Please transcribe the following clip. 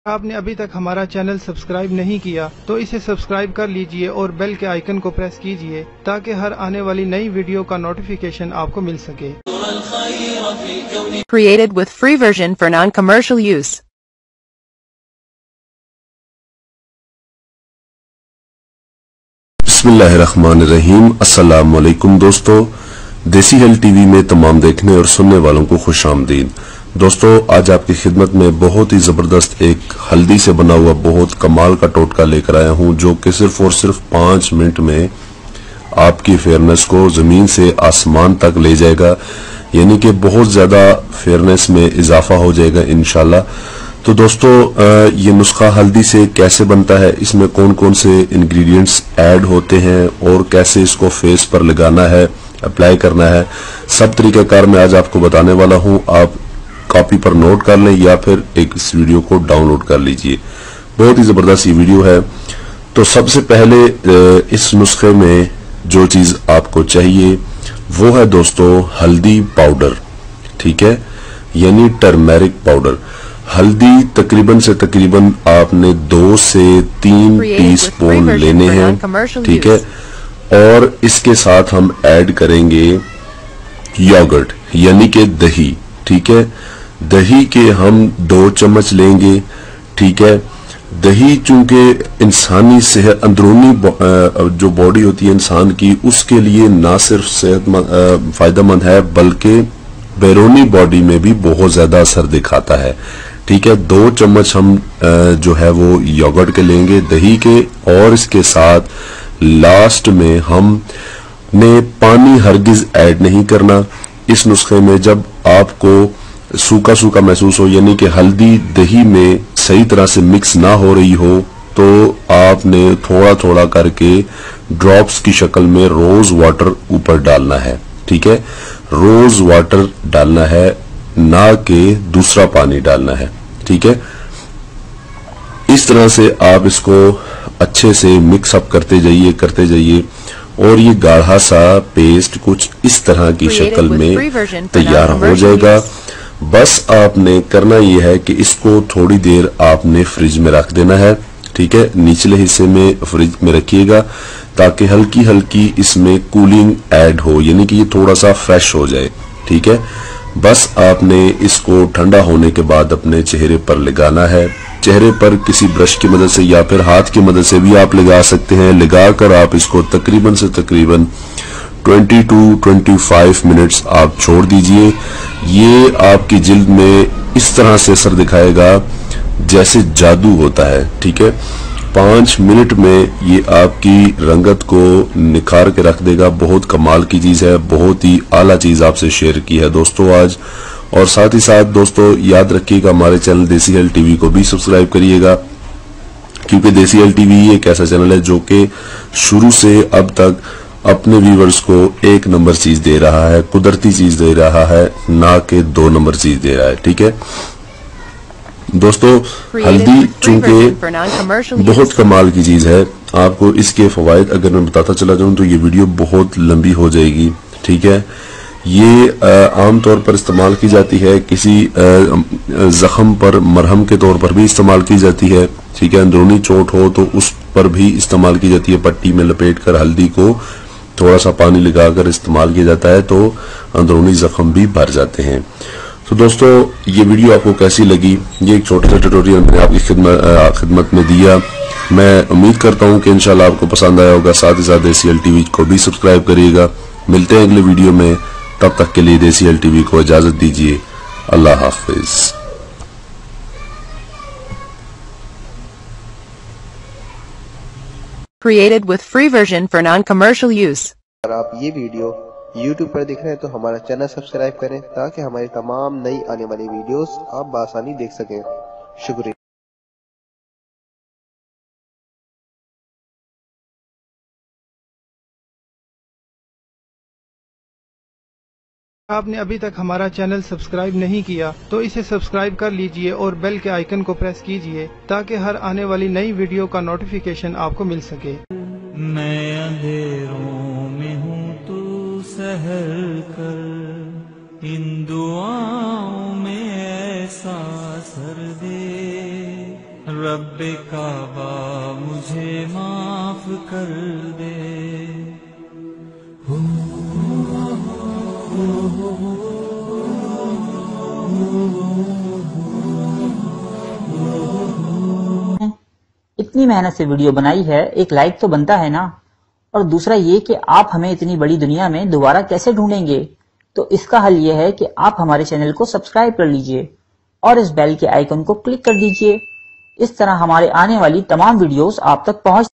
आपने अभी तक हमारा चैनल सब्सक्राइब नहीं किया तो इसे सब्सक्राइब कर लीजिए और बेल के आइकन को प्रेस कीजिए ताकि हर आने वाली नई वीडियो का नोटिफिकेशन आपको मिल सके। Created with free version for non-commercial use. बिस्मिल्लाहिर्रहमानिर्रहीम। अस्सलाम वालेकुम दोस्तों, देसी हेल टीवी में तमाम देखने और सुनने वालों को खुश आमदीद। दोस्तों, आज आपकी खिदमत में बहुत ही जबरदस्त एक हल्दी से बना हुआ बहुत कमाल का टोटका लेकर आया हूं, जो कि सिर्फ और सिर्फ 5 मिनट में आपकी फेयरनेस को जमीन से आसमान तक ले जाएगा, यानी कि बहुत ज्यादा फेयरनेस में इजाफा हो जाएगा इंशाल्लाह। तो दोस्तों, ये नुस्खा हल्दी से कैसे बनता है, इसमें कौन कौन से इंग्रेडिएंट्स ऐड होते हैं और कैसे इसको फेस पर लगाना है, अप्लाई करना है, सब तरीकाकार मैं आज आपको बताने वाला हूं। आप कॉपी पर नोट कर लें या फिर एक इस वीडियो को डाउनलोड कर लीजिए। बहुत ही जबरदस्त ये वीडियो है। तो सबसे पहले इस नुस्खे में जो चीज आपको चाहिए वो है दोस्तों हल्दी पाउडर, ठीक है, यानी टर्मेरिक पाउडर। हल्दी तकरीबन से तकरीबन आपने 2 से 3 टीस्पून लेने हैं, ठीक है। और इसके साथ हम ऐड करेंगे योगर्ट यानी कि दही, ठीक है। दही के हम 2 चम्मच लेंगे, ठीक है। दही चूंकि इंसानी सेहत, अंदरूनी जो बॉडी होती है इंसान की, उसके लिए ना सिर्फ सेहतमंद फायदेमंद है बल्कि बैरूनी बॉडी में भी बहुत ज्यादा असर दिखाता है, ठीक है। 2 चम्मच हम जो है वो योगर्ट के लेंगे, दही के, और इसके साथ लास्ट में हमने पानी हरगिज ऐड नहीं करना इस नुस्खे में। जब आपको सूखा सूखा महसूस हो, यानी कि हल्दी दही में सही तरह से मिक्स ना हो रही हो, तो आपने थोड़ा थोड़ा करके ड्रॉप्स की शक्ल में रोज वाटर ऊपर डालना है, ठीक है। रोज वाटर डालना है, ना कि दूसरा पानी डालना है, ठीक है। इस तरह से आप इसको अच्छे से मिक्स अप करते जाइए और ये गाढ़ा सा पेस्ट कुछ इस तरह की शक्ल में तैयार हो जाएगा। बस आपने करना यह है कि इसको थोड़ी देर आपने फ्रिज में रख देना है, ठीक है। निचले हिस्से में फ्रिज में रखिएगा ताकि हल्की हल्की इसमें कूलिंग ऐड हो, यानी कि ये थोड़ा सा फ्रेश हो जाए, ठीक है। बस आपने इसको ठंडा होने के बाद अपने चेहरे पर लगाना है। चेहरे पर किसी ब्रश की मदद से या फिर हाथ की मदद से भी आप लगा सकते हैं। लगाकर आप इसको तकरीबन से तकरीबन 20 to 25 मिनट्स आप छोड़ दीजिए। ये आपकी जिल्द में इस तरह से असर दिखाएगा जैसे जादू होता है, ठीक है। 5 मिनट में ये आपकी रंगत को निखार के रख देगा। बहुत कमाल की चीज है, बहुत ही आला चीज आपसे शेयर की है दोस्तों आज। और साथ ही साथ दोस्तों याद रखिएगा, हमारे चैनल देसी हेल टीवी को भी सब्सक्राइब करिएगा, क्योंकि देसी हेल टीवी एक ऐसा चैनल है जो कि शुरू से अब तक अपने व्यूवर्स को 1 नंबर चीज दे रहा है, कुदरती चीज दे रहा है, ना कि 2 नंबर चीज दे रहा है, ठीक है दोस्तों। हल्दी चूंकि बहुत कमाल की चीज है, आपको इसके फवायद अगर मैं बताता चला जाऊं तो ये वीडियो बहुत लंबी हो जाएगी, ठीक है। ये आमतौर पर इस्तेमाल की जाती है, किसी जख्म पर मरहम के तौर पर भी इस्तेमाल की जाती है, ठीक है। अंदरूनी चोट हो तो उस पर भी इस्तेमाल की जाती है। पट्टी में लपेट कर हल्दी को थोड़ा सा पानी लगाकर इस्तेमाल किया जाता है तो अंदरूनी जख्म भी भर जाते हैं। तो दोस्तों, ये वीडियो आपको कैसी लगी, ये एक छोटा सा ट्यूटोरियल मैंने आपकी खिदमत में दिया। मैं उम्मीद करता हूं कि इंशाल्लाह आपको पसंद आया होगा। साथ ही साथ देसी हेल टीवी को भी सब्सक्राइब करिएगा। मिलते हैं अगले वीडियो में, तब तक के लिए देसी हेल टीवी को इजाजत दीजिए। अल्लाह हाफिज। Created with free version for non-commercial use. अगर आप ये वीडियो YouTube पर देख रहे हैं तो हमारा चैनल सब्सक्राइब करें ताकि हमारी तमाम नई आने वाली वीडियोस आप बआसानी देख सकें। शुक्रिया। आपने अभी तक हमारा चैनल सब्सक्राइब नहीं किया तो इसे सब्सक्राइब कर लीजिए और बेल के आइकन को प्रेस कीजिए ताकि हर आने वाली नई वीडियो का नोटिफिकेशन आपको मिल सके। मैं अंधेरों में हूँ, तू सहल कर, इन दुआओं में ऐसा असर दे, رب کعبہ مجھے معاف کر دے. اتنی محنت سے ویڈیو بنائی ہے، ایک لائک تو بنتا ہے نا. اور دوسرا یہ کہ آپ ہمیں اتنی بڑی دنیا میں دوبارہ کیسے ڈھونڈیں گے؟ تو اس کا حل یہ ہے کہ آپ ہمارے چینل کو سبسکرائب کر لیجئے اور اس بیل کے آئیکن کو کلک کر دیجئے. اس طرح ہمارے آنے والی تمام ویڈیوز آپ تک پہنچ